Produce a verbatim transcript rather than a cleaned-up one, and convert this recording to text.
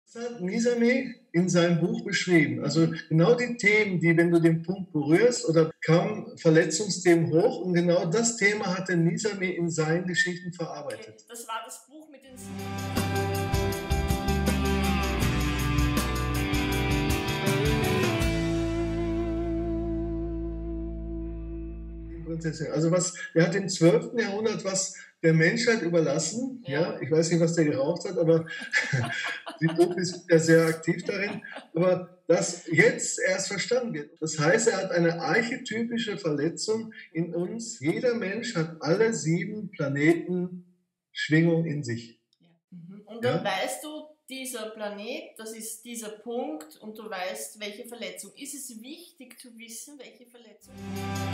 Das hat Nizami in seinem Buch beschrieben. Also genau die Themen, die, wenn du den Punkt berührst, oder kamen Verletzungsthemen hoch, und genau das Thema hat der Nizami in seinen Geschichten verarbeitet. Okay, das war das Buch mit den sieben. Also was, er hat im zwölften Jahrhundert was der Menschheit überlassen. Ja. ja, ich weiß nicht, was der geraucht hat, aber die Dope ist ja sehr aktiv darin. Aber das jetzt erst verstanden wird. Das heißt, er hat eine archetypische Verletzung in uns. Jeder Mensch hat alle sieben Planeten Schwingung in sich. Ja. Und dann ja? weißt du, dieser Planet, das ist dieser Punkt, und du weißt, welche Verletzung. Ist es wichtig zu wissen, welche Verletzung?